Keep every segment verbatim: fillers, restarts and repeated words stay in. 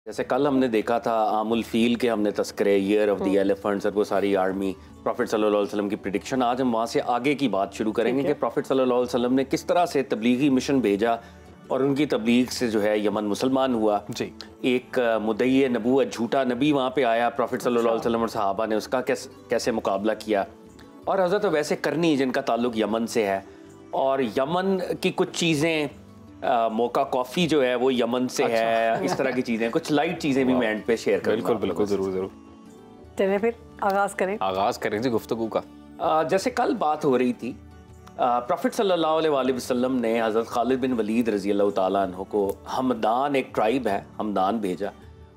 जैसे कल हमने देखा था आमुल फील के हमने तस्करे, ईयर ऑफ द एलिफेंट्स और वो सारी आर्मी, प्रॉफिट सल्लल्लाहु अलैहि वसल्लम की प्रिडिक्शन। आज हम वहाँ से आगे की बात शुरू करेंगे कि प्रॉफिट सल्लल्लाहु अलैहि वसल्लम ने किस तरह से तबलीगी मिशन भेजा और उनकी तबलीग से जो है यमन मुसलमान हुआ जी। एक मुद्दई नबूवत, झूठा नबी वहाँ पे आया, प्रॉफिट सल्लल्लाहु अलैहि वसल्लम और सहाबा ने उसका कैसे कैसे मुकाबला किया। और हज़रत वैसे करनी जिनका ताल्लुक यमन से है, और यमन की कुछ चीज़ें, मोका कॉफ़ी जो है वो यमन से अच्छा। है, इस तरह की चीज़ें, कुछ लाइट चीज़ें भी मैं एंड पे शेयर करूँगा। बिल्कुल बिल्कुल, ज़रूर ज़रूर। चलिए फिर आगाज़ करें आगाज़ करें जी गुफ्तगू का। आ, जैसे कल बात हो रही थी, प्रॉफिट सल्लल्लाहु अलैहि वसल्लम ने हज़रत खालिद बिन वलीद रज़ी अल्लाह ताला अन्हु को हमदान, एक ट्राइब है हमदान, भेजा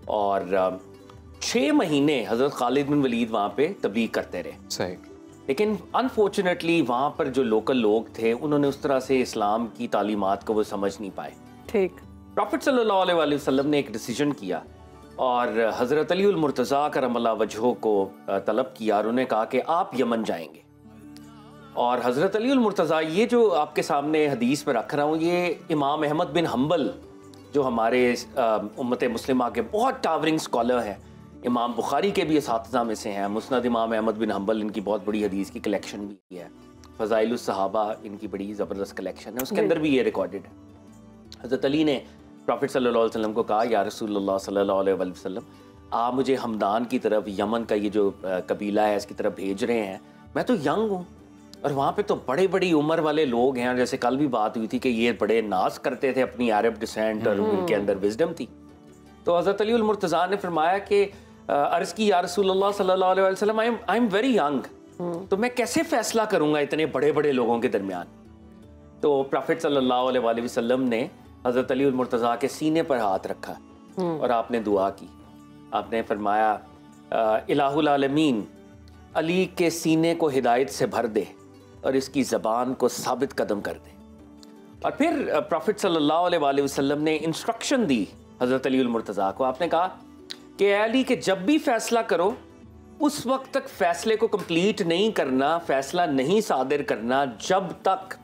और छः महीने हज़रत खालिद बिन वलीद वहाँ पे तबलीग करते रहे। सही। लेकिन अनफॉर्चुनेटली वहाँ पर जो लोकल लोग थे उन्होंने उस तरह से इस्लाम की तालीमात को वो समझ नहीं पाए। ठीक। प्रॉफिट सल्लल्लाहु अलैहि वसल्लम ने एक डिसीजन किया और हज़रत अली उल मुर्तज़ा करमल्लाहु वजहू को तलब किया और उन्हें कहा कि आप यमन जाएंगे। और हज़रत अली उल मुर्तज़ा, ये जो आपके सामने हदीस में रख रहा हूँ, ये इमाम अहमद बिन हम्बल जो हमारे उम्मत मुस्लिमा के बहुत टावरिंग स्कॉलर हैं, इमाम बुखारी के भी असातिज़ा में से हैं, मुस्नद इमाम अहमद बिन हम्बल इनकी बहुत बड़ी हदीस की कलेक्शन भी है, फ़ज़ाइलुस सहाबा इनकी बड़ी ज़बरदस्त कलेक्शन है, उसके अंदर भी ये रिकॉर्डेड है। हज़रत अली ने प्रॉफिट सल्लल्लाहु अलैहि वसल्लम को कहा, या रसूलुल्लाह सल्लल्लाहु अलैहि वसल्लम, आप मुझे हमदान की तरफ, यमन का ये जो कबीला है इसकी तरफ भेज रहे हैं। मैं तो यंग हूँ और वहाँ पे तो बड़े बड़ी उम्र वाले लोग हैं, जैसे कल भी बात हुई थी कि ये बड़े नाज करते थे अपनी अरब डिसेंट और उनके अंदर विजडम थी। तो हज़रत अली उल मुर्तज़ा ने फरमाया कि अर्ज़ की, या रसूलुल्लाह सल्लल्लाहु अलैहि वसल्लम, I am I am very young, तो मैं कैसे फैसला करूँगा इतने बड़े बड़े लोगों के दरमियान। तो प्रॉफिट सल्लल्लाहु अलैहि वसल्लम ने हज़रत अली उल मुर्तज़ा के सीने पर हाथ रखा और आपने दुआ की। आपने फरमाया, इलाहुल आलमीन अली के सीने को हिदायत से भर दे और इसकी ज़बान को साबित कदम कर दे। और फिर प्रॉफिट सल्लल्लाहु अलैहि वसल्लम ने इंस्ट्रक्शन दी हज़रत अली उल मुर्तज़ा को। आपने कहा कि अली के जब भी फैसला करो उस वक्त तक फैसले को कंप्लीट नहीं करना, फैसला नहीं सादिर करना जब तक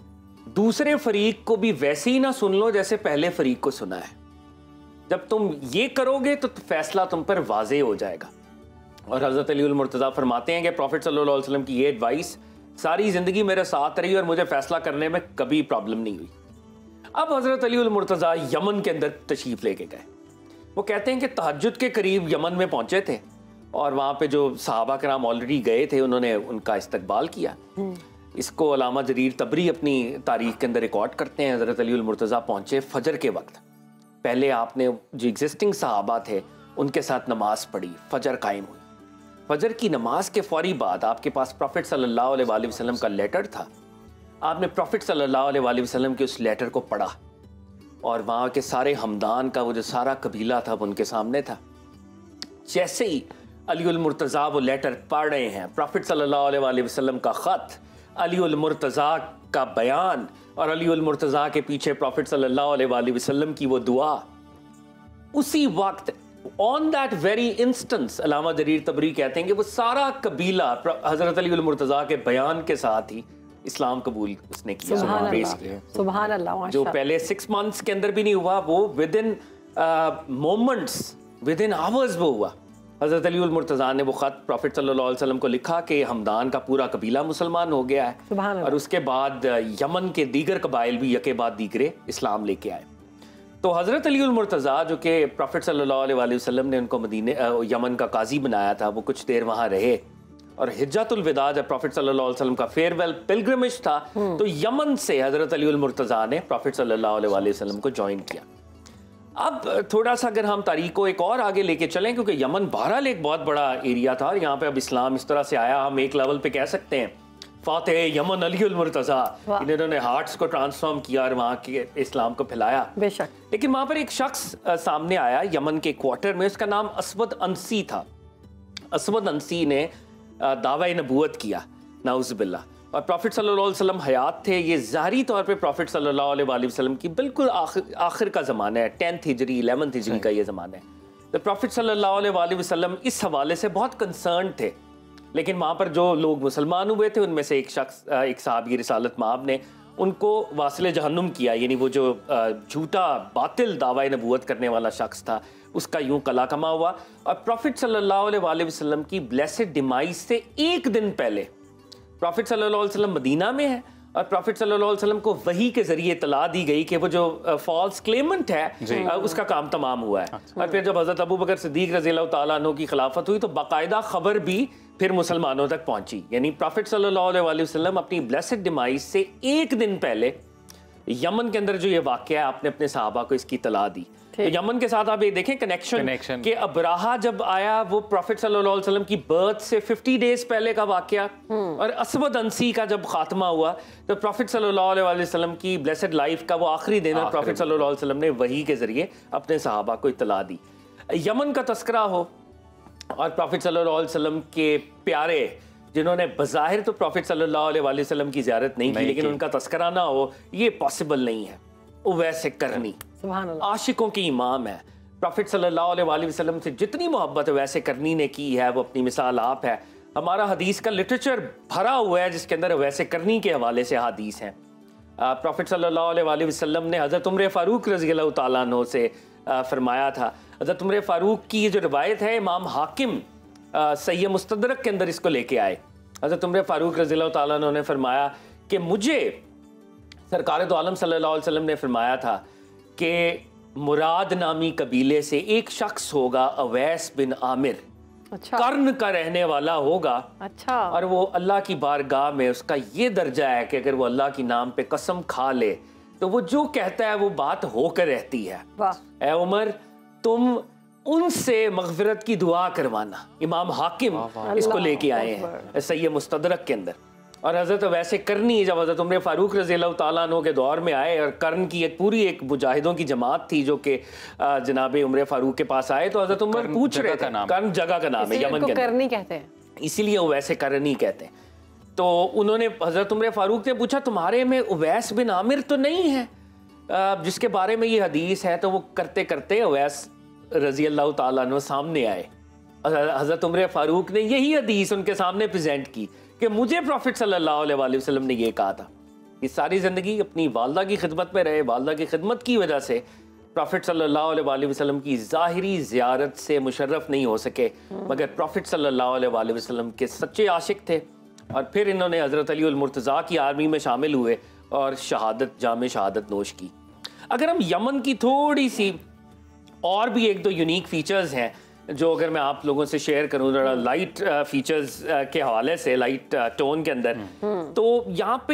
दूसरे फरीक को भी वैसे ही ना सुन लो जैसे पहले फरीक को सुना है। जब तुम ये करोगे तो फैसला तुम पर वाज़े हो जाएगा। और हज़रत अली उल मुर्तज़ा फरमाते हैं कि प्रॉफिट सल्लल्लाहु अलैहि वसल्लम की ये एडवाइस सारी ज़िंदगी मेरे साथ रही और मुझे फैसला करने में कभी प्रॉब्लम नहीं हुई। अब हज़रत अली उल मुर्तज़ा यमन के अंदर तशरीफ़ लेके गए। वो कहते हैं कि तहज्जुद के करीब यमन में पहुंचे थे और वहाँ पे जो सहाबा कराम ऑलरेडी गए थे उन्होंने उनका इस्तकबाल किया। इसको अलामा जरीर तबरी अपनी तारीख के अंदर रिकॉर्ड करते हैं। हज़रत अली उल मुर्तज़ा पहुँचे फजर के वक्त। पहले आपने जो एग्जिस्टिंग सहाबा थे उनके साथ नमाज पढ़ी, फजर कायम हुई। फजर की नमाज के फौरी बाद आपके पास प्रॉफिट सल्लल्लाहु अलैहि वसल्लम का लेटर था। आपने प्रॉफिट सल्लल्लाहु अलैहि वसल्लम के उस लेटर को पढ़ा और वहाँ के सारे हमदान का वो जो सारा कबीला था वो उनके सामने था। जैसे ही अली उल मुर्तज़ा वो लेटर पढ़ रहे हैं, प्रॉफिट सल्लल्लाहु अलैहि वसल्लम का ख़त, अली उल मुर्तज़ा का बयान और अली उल मुर्तज़ा के पीछे प्रॉफिट सल्लल्लाहु अलैहि वसल्लम की वो दुआ, उसी वक्त ऑन दैट वेरी इंस्टेंस अलामा जरीर तबरी कहते हैं कि वो सारा कबीला हज़रत अली उल मुर्तज़ा के बयान के साथ ही इस्लाम कबूल उसने किया। सुभान अल्लाह। जो पहले सिक्स मंथ्स के अंदर भी नहीं हुआ, वो within moments, within hours वो हुआ। हज़रत अली उल मुर्तज़ा ने वो ख़त प्रॉफिट सल्लल्लाहु अलैहि वसल्लम को लिखा कि हमदान का पूरा कबीला मुसलमान हो गया है और उसके बाद यमन के दीगर कबाइल भी यके बाद दीगरे इस्लाम लेके आए। तो हज़रत अली उल मुर्तज़ा जो कि प्रॉफिट सल्लल्लाहु अलैहि वसल्लम ने उनको मदीने यमन का काजी बनाया था, वो कुछ देर वहाँ रहे और हिज्जतुल विदा जब प्रॉफिट सल्लल्लाहु अलैहि वसल्लम का फेयरवेल पिलग्रिमेज था तो यमन से हज़रत अली उल मुर्तज़ा ने प्रॉफिट सल्लल्लाहु अलैहि वसल्लम को ज्वाइन किया। अब थोड़ा सा अगर हम तारीख को एक और आगे लेके चलें, क्योंकि यमन बहरहाल एक बहुत बड़ा एरिया था और यहाँ पे अब इस्लाम इस तरह से आया, हम एक लेवल पे कह सकते हैं फातिह यमन अली उल मुर्तज़ा, इन्होंने हार्ट्स को ट्रांसफॉर्म किया और वहाँ के इस्लाम को फैलाया। बेशक। लेकिन वहाँ पर एक शख्स सामने आया यमन के क्वार्टर में, उसका नाम असवद अंसी था। असवद अंसी ने दावा नबूवत किया, नाउज़ुबिल्लाह, और प्रॉफिट सल्लल्लाहु अलैहि वसल्लम हयात थे। ये ज़ाहरी तौर पे प्रॉफिट सल्लल्लाहु अलैहि वसल्लम की बिल्कुल आखिर आखिर का ज़माना है, टेंथ हिजरी इलेवंथ हिजरी का ये ज़माना है। तो प्रॉफिट सल्लल्लाहु अलैहि वसल्लम इस हवाले से बहुत कंसर्न थे। लेकिन वहाँ पर जो लोग मुसलमान हुए थे उनमें से एक शख्स, एक सहाबी रिसालत माब ने उनको वासिल जहन्नुम किया, यानी वो जो झूठा बातिल दावा नबूवत करने वाला शख्स था उसका यूं कला कमा हुआ। और प्रॉफिट सल्लल्लाहु अलैहि वसल्लम की ब्लेसेड डिमाइज से एक दिन पहले प्रॉफिट सल्लल्लाहु अलैहि वसल्लम मदीना में है और प्रॉफिट सल्लल्लाहु अलैहि वसल्लम को वही के जरिए इतला दी गई कि वो जो फॉल्स क्लेमेंट है आ, उसका काम तमाम हुआ है। और फिर जब हज़रत अबू बकर सिद्दीक रज़ियल्लाहु ताला अन्हु की खिलाफत हुई तो बाकायदा खबर भी फिर मुसलमानों तक पहुंची। यानी प्रॉफिट सल्लल्लाहु अलैहि वसल्लम अपनी ब्लेसेड डिमाइज से एक दिन पहले यमन के अंदर जो ये वाक़या है आपने अपने सहाबा को इसकी तला दी। तो यमन के साथ आप ये देखें कनेक्शन कि अबराहा जब आया वो प्रॉफिट सल्लल्लाहु अलैहि वसल्लम की बर्थ से फिफ्टी डेज पहले का वाक़या, और असवद अंसी का जब खात्मा हुआ तो प्रॉफिट सल्लल्लाहु अलैहि वसल्लम की ब्लेसेड लाइफ का वो आखिरी दिन है। प्रॉफिट सल्लल्लाहु अलैहि वसल्लम ने वही के जरिए अपने सहाबा को इतला दी। यमन का तस्करा हो और प्रॉफिट सल्लल्लाहु अलैहि वसल्लम के प्यारे जिन्होंने बज़ाहिर तो प्रॉफिट सल्लल्लाहु अलैहि वसल्लम की ज़ियारत नहीं की लेकिन उनका तस्करा ना हो ये पॉसिबल नहीं है। उवैस करनी आशिकों की इमाम है। प्रॉफिट सल्लल्लाहु अलैहि वसल्लम से जितनी मोहब्बत वैसे करनी ने की है वो अपनी मिसाल आप है। हमारा हदीस का लिटरेचर भरा हुआ है जिसके अंदर वैसे करनी के हवाले से हदीस हैं। प्रॉफिट सल्लल्लाहु अलैहि वसल्लम ने हज़रत उमर फ़ारूक रज़ियल्लाहु ताला अन्हु से फरमाया था। हज़रत उमर फ़ारूक की जो रिवायत है इमाम हाकिम सही मुस्तदरक के अंदर इसको लेके आए। हज़रत उमर फ़ारूक रज़ियल्लाहु ताला अन्हु ने फरमाया कि मुझे सरकार दो आलम सल्लल्लाहु अलैहि वसल्लम ने फरमाया था कि मुराद नामी कबीले से एक शख्स होगा अवैस बिन आमिर, अच्छा। कर्न का रहने वाला होगा, अच्छा। और वो अल्लाह की बारगाह में उसका ये दर्जा है कि अगर वो अल्लाह की नाम पे कसम खा ले तो वो जो कहता है वो बात होकर रहती है। ऐ उमर तुम उनसे मगफिरत की दुआ करवाना। इमाम हाकिम इसको लेके आए हैं सही मुस्तदरक के अंदर। और हज़रत वैसे करनी जब हज़रत उमर फ़ारूक रज़ियल्लाहु ताला अन्हु के दौर में आए और कर्न की एक पूरी एक मुजाहिदों की जमात थी जो कि जनाब उमर फ़ारूक के पास आए तो हज़रत उमर पूछ रहे थे, कर्न जगह का नाम है यमन के करनी कहते हैं इसीलिए वैसे करनी कहते हैं। तो उन्होंने हज़रत उमर फ़ारूक से पूछा तुम्हारे में उवैस बिन आमिर तो नहीं है जिसके बारे में ये हदीस है? तो वो करते करते उवैस रज़ियल्लाहु ताला अन्हु सामने आए। हज़रत उमर फ़ारूक ने यही हदीस उनके सामने प्रेजेंट की कि मुझे प्रॉफिट सल्लल्लाहु अलैहि वसल्लम ने ये कहा था। कि सारी ज़िंदगी अपनी वालदा की खिदमत में रहे, वालदा की खिदमत की वजह से प्रॉफिट सल्लल्लाहु अलैहि वसल्लम की ज़ाहिरी ज़ियारत से मुशर्रफ नहीं हो सके, मगर प्रॉफिट सल्लल्लाहु अलैहि वसल्लम के सच्चे आशिक थे। और फिर इन्होंने हज़रत अली मुर्तज़ा की आर्मी में शामिल हुए और शहादत जाम शहादत नोश की। अगर हम यमन की थोड़ी सी और भी एक दो यूनिक फीचर्स हैं जो अगर मैं आप लोगों से शेयर करूं जरा लाइट फीचर्स के हवाले से, लाइट टोन के अंदर, तो यहाँ पे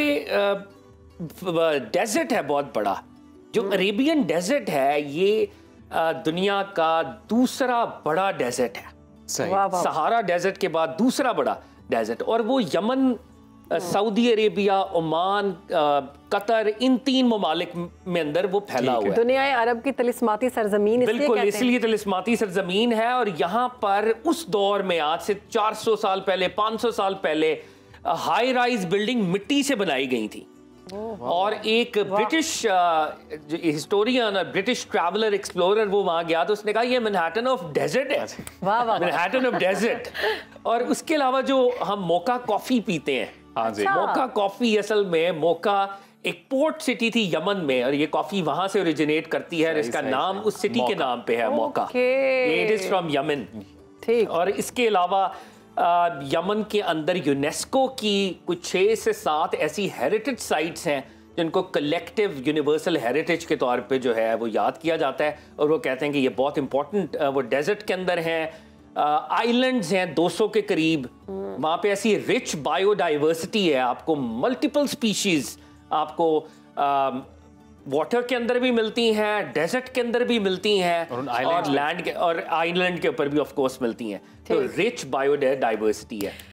डेजर्ट है बहुत बड़ा। जो अरेबियन डेजर्ट है ये दुनिया का दूसरा बड़ा डेजर्ट है, सहारा डेजर्ट के बाद दूसरा बड़ा डेजर्ट। और वो Yemen, Saudi Arabia, Oman, Qatar, इन तीन ममालिक में अंदर वो फैला हुआ है। दुनिया अरब की तिलिस्माती सरजमीन बिल्कुल इसलिए तिलिस्माती सरजमीन है। और यहाँ पर उस दौर में आज से चार सौ साल पहले, पाँच सौ साल पहले हाई राइज बिल्डिंग मिट्टी से बनाई गई थी। और एक ब्रिटिश हिस्टोरियन और ब्रिटिश ट्रैवलर एक्सप्लोरर वो वहां गया तो उसने कहा ये मैनहट्टन ऑफ डेजर्ट है, मैनहट्टन ऑफ डेजर्ट। और उसके अलावा जो हम मोका कॉफी पीते हैं, हाँ जी, मोका कॉफी असल में मोका एक पोर्ट सिटी थी यमन में और ये कॉफी वहां से ओरिजिनेट करती है। इसका नाम उस सिटी के नाम पे है, Mocha. It is from Yemen. ठीक। और इसके अलावा यमन के अंदर यूनेस्को की कुछ छः से सात ऐसी हेरिटेज साइट्स हैं जिनको कलेक्टिव यूनिवर्सल हेरिटेज के तौर पे जो है वो याद किया जाता है। और वो कहते हैं कि ये बहुत इंपॉर्टेंट वो डेजर्ट के अंदर हैं। आइलैंड्स हैं दो सौ के करीब, वहाँ पे ऐसी रिच बायोडाइवर्सिटी है, आपको मल्टीपल स्पीशीज आपको वाटर के अंदर भी मिलती हैं, डेजर्ट के अंदर भी मिलती हैं, और, और लैंड के और आइलैंड के ऊपर भी ऑफ कोर्स मिलती हैं। तो रिच बायोडाइवर्सिटी है।